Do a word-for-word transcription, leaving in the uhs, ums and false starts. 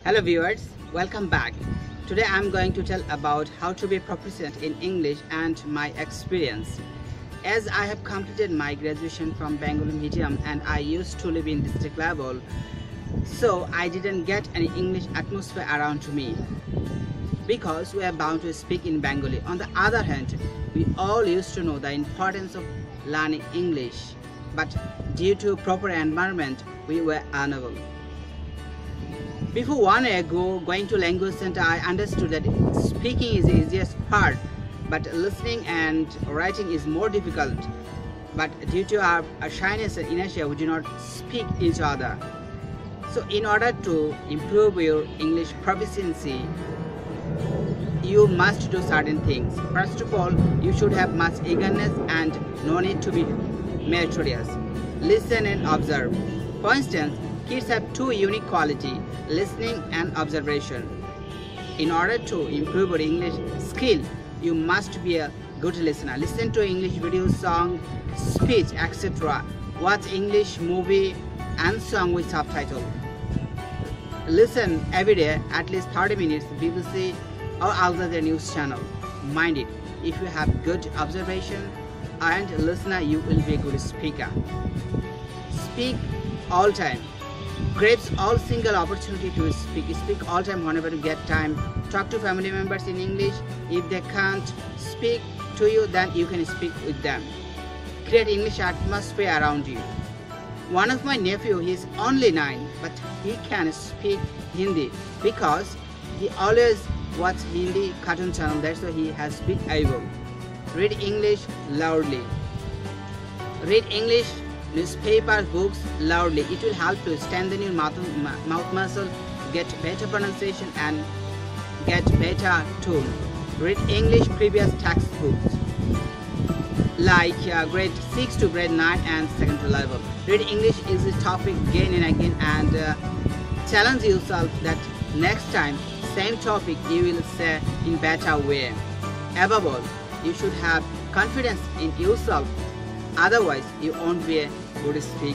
Hello viewers, welcome back. Today I'm going to tell about how to be proficient in English and my experience. As I have completed my graduation from Bengali medium and I used to live in district level, so I didn't get any English atmosphere around to me because we are bound to speak in Bengali. On the other hand, we all used to know the importance of learning English, but due to proper environment, we were unable. Before one year ago, going to language center, I understood that speaking is the easiest part, but listening and writing is more difficult. But due to our, our shyness and inertia, we do not speak each other. So in order to improve your English proficiency, you must do certain things. First of all, you should have much eagerness and no need to be meritorious. Listen and observe. For instance, kids have two unique qualities, listening and observation. In order to improve your English skill, you must be a good listener. Listen to English videos, song, speech, et cetera. Watch English movie and song with subtitle. Listen every day, at least thirty minutes, B B C or Al Jazeera news channel. Mind it, if you have good observation and listener, you will be a good speaker. Speak all time. Grabs all single opportunity to speak. Speak all time whenever you get time. Talk to family members in English. If they can't speak to you, then you can speak with them. Create English atmosphere around you. One of my nephew, he is only nine, but he can speak Hindi because he always watch Hindi cartoon channel. That's why he has been able. Read English loudly. Read English newspapers, books loudly. It will help to strengthen your mouth, mouth muscle, get better pronunciation and get better tone. Read English previous textbooks like uh, grade six to grade nine and secondary level. Read English is a topic again and again and uh, challenge yourself that next time same topic you will say in better way. Above all, you should have confidence in yourself. Otherwise, you won't be a good speaker.